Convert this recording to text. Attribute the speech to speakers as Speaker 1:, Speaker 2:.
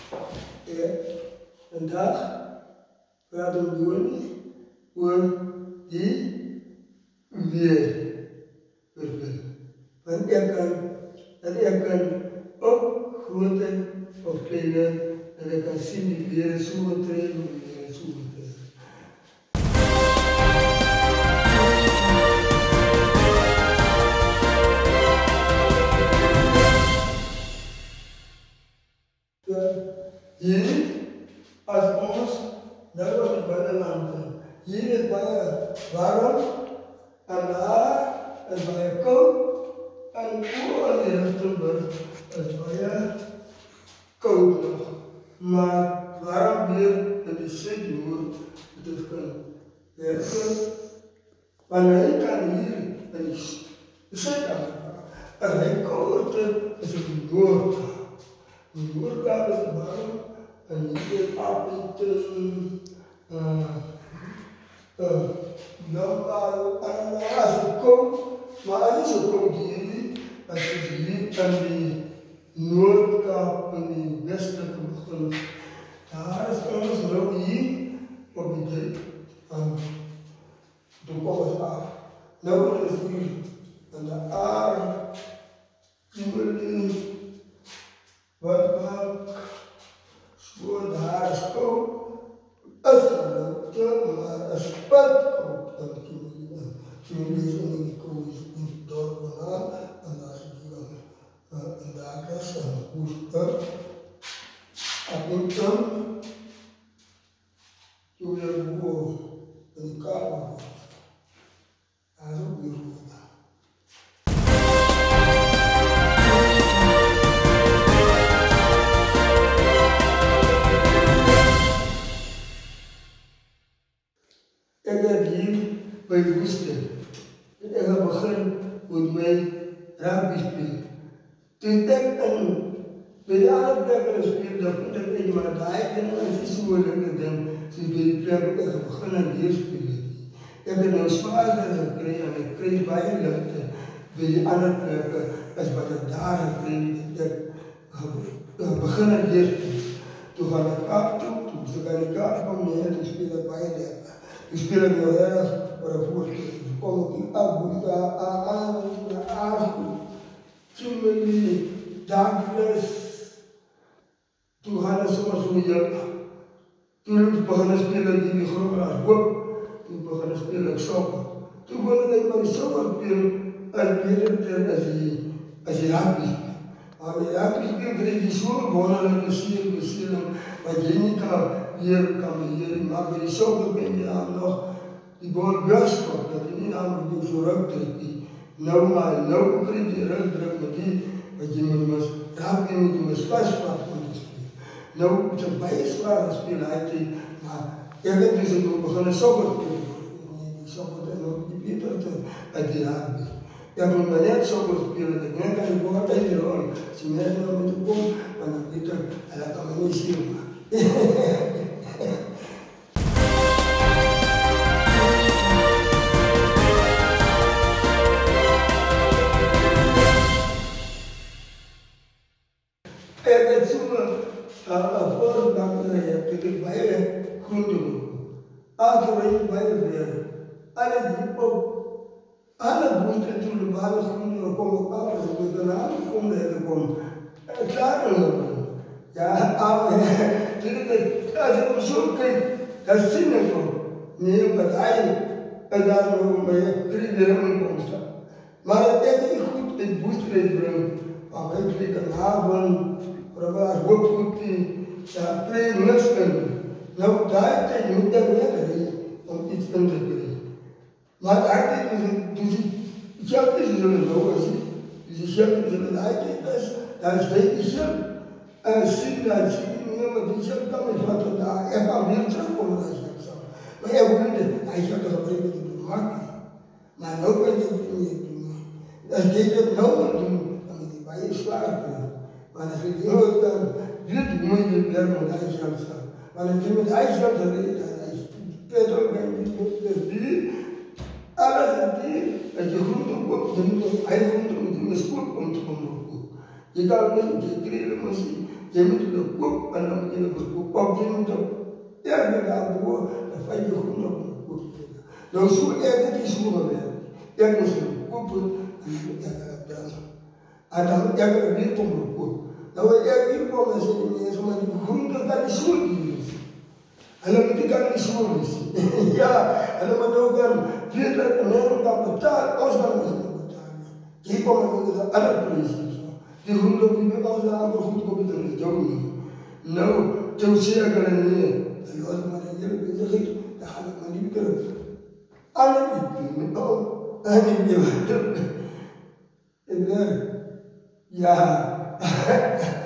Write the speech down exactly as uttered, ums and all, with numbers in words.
Speaker 1: En vandaag praten we door over die weerbeelden. Want je kan, en je kan ook grote of kleine, en je kan zien die weer zo treden of weer zo treden. Hier, als ons naar het buitenland gaan, hier is bijna warm en daar is bijna koud en overal in Rustenburg is bijna koud nog. Maar warm weer in de zuidmuur, het is kan werken. Wanneer je kan hier in de Zuid-Afrika, als hij koud is, is het noordkant. De noordkant is warm. En hier apeten, nou als het koud, maar als het zo koud hier, als je hier aan die Noordkap en die westelijke begon, daar is ons nou hier op die dijk en toen kwam het af. Nou is hier aan de aarde, die wat maakt. Voor daar is koud, als het loopt, maar als het pad komt, dan kun je in die kool in het dorp gaan, en daar is het een dakens en een koester. En ik dan, toen je gewoon in de kamer was, dat is ook weer goed. Ik heb hier bij de woestijn. Ik heb begonnen met mijn rugby spelen. Toen ik een bij de andere plekken speelde, dat ik in mijn tijd en het is zo lekker dan. Dus bij die plekken ik heb begonnen hier spelen. Ik heb een zwaarder gekregen en ik kreeg bij luchten. Bij die andere plekken als wat ik daar gekregen. Ik heb begonnen hier spelen. Toen ga ik kaart toe, toen ga ik kaart van mij en toen speel ik bij de ik speel het heel erg voor de voorstelling. Toen kom ik in Abuja, aan, aan, Kimberley, Douglas. Toen gaan we zoals we hier. Toen begonnen we spelen die groepen als Bob. Toen begonnen we spelen sokken. Toen begonnen we met sokken spelen als beter als je als je rugby speelt. Maar de rugby spelen kreeg je zo wonderlijke ziel, bezielen. Want je niet kan. Hier kan je hier, maar bij die sokken ben je dan nog die bal buiskop, dat je niet aan moet zo rugdruk. Nou maar, nou krijg je rugdruk met die, want je moet maar, daar moet je maar spaspak moeten spelen. Nou, het is bij zwaar spelen, maar ik heb dus ook begonnen sokken spelen. Die sokken zijn ook niet beter uit die rugby. Ik heb maar net sokken spelen, ik denk dat ik ook altijd de rol. Als je net nog moet komen, dan beter, en dat kan me niet zien. Ik heb zo'n voorbeeld dat ik bij je goed doe. Altijd ben je bij je weer. Alle die op, alle boesten toen de baan goed doen, komen op af, ze moeten naar de kom de kom. Klaar nog. Ja, aber als ik op zoek kijk, dat zie ik nog. Nee, wat hij, en daarom ben je drie weer omkomst. Maar dat heb ik goed in het boestreed brengen. Maar ik kreeg een avond, waar ik ook goed die, ja, twee nussen. Nou, daar tijd moet ik werken om iets in te krijgen. Maar daar tijd is het, dus ik heb het zullen lopen zien. Dus ik heb het zullen uitkijken, dat is weet ik zelf. En zie dat, zie je, maar die zegt dan is wat er daar, ik kan weer terugkomen als je het zo. Maar hij wilde, hij zegt dat ik het doen, makkelijk. Maar nu kan je het niet doen. Als je het nou moet doen, dan moet je bij je zwaar doen. Maar als je die hoort, dan dit moet je weer met IJsland staan. Want als je met IJsland redt, dan is Peter en die, alles is die, als je groente koopt, dan moet je eigen groente met je spoed om te komen. Jika masih jadi masih jadi tu kuat, anak menjadi kuat jadi tu. Ya kita buat, apa yang kita nak buat. Lalu semua ada di semua ada. Yang mesti kuat pun ada berapa. Ada yang lebih kuat. Lalu yang ini pun masih ini semua di guru tadi semua di. Alam itu kan di semua di. Ya, alam mendoakan dia terkenal tak betul, orang masih betul. Jadi pun kita ada polisi. Di hundu bibi Allah amar hundu ko bidan jawni no tawsiya garane alwal mane yel bi zakhi da halak mani bi ala ibni oh ani bi ya